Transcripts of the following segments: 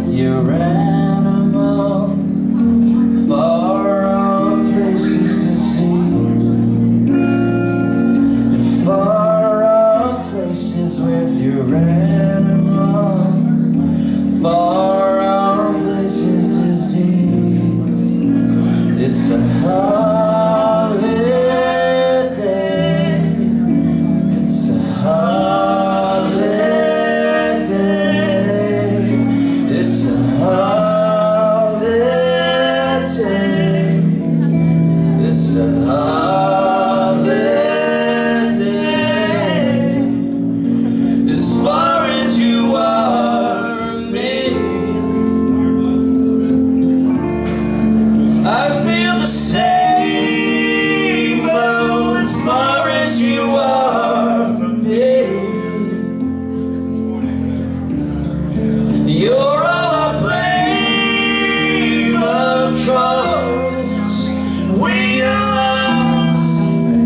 with your animals, far off places to see, far off places with your animals, far off places to see. It's a holiday, it's a holiday, it's a holiday, it's a holiday, as far as you are from me. I feel the same, oh, as far as you are from me. You're all I blame of troubles we are lost,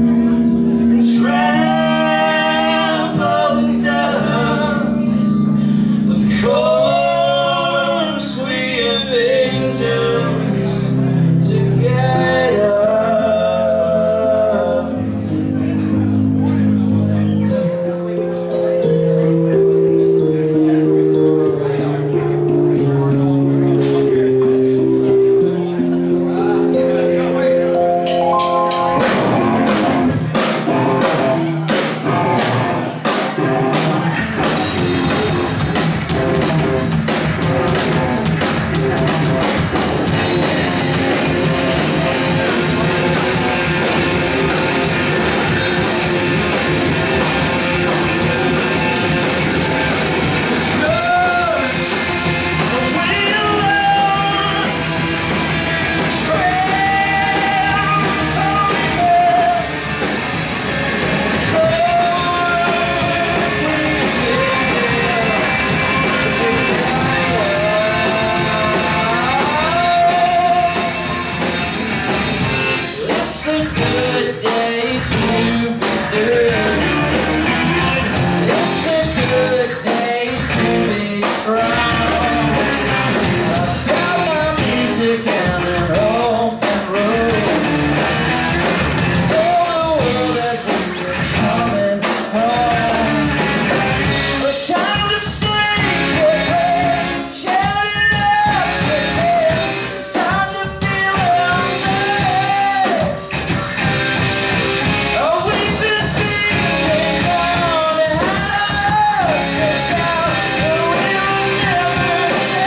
trampled dust. Of course we have angels to guide us. It's a good day to be doing. It's a good day to be strong. I've got my music and an open room. Tell the world that we are coming home. But time to stage your head, shout it out your head. Time to feel it. Oh, we've been beating on the house to town, but we'll never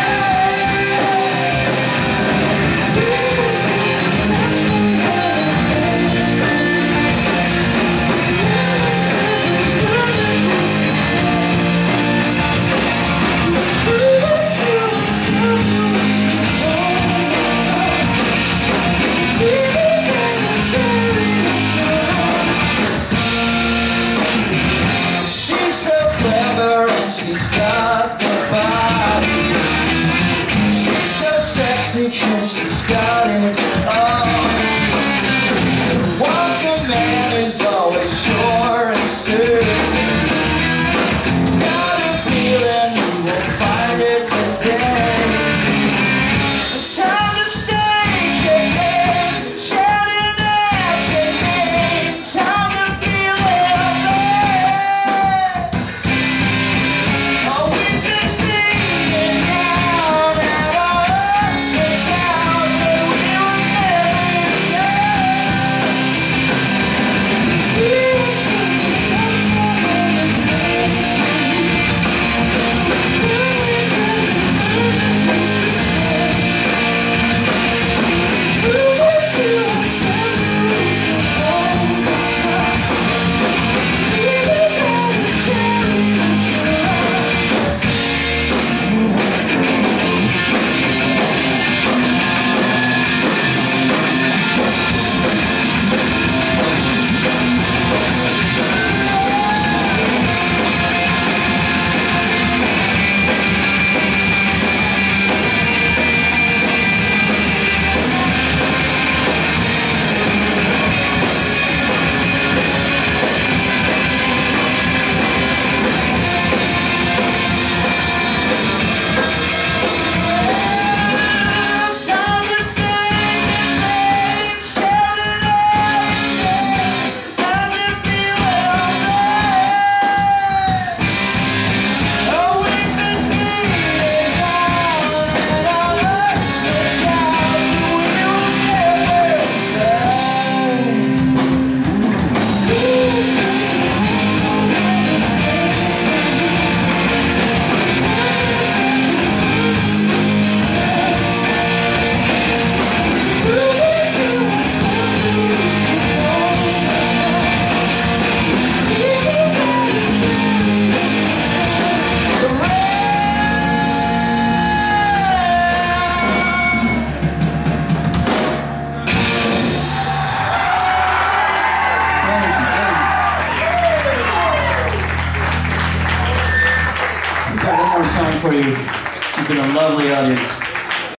She's so clever and she's got the body. She's so sexy 'cause she's got it all. Once a man is always sure and certain. She's got a feeling you will find it today. Time to stage your head, shout it out your name. Time to feel it. Oh, we've been beating down at our ups and downs. song for you. You've been a lovely audience.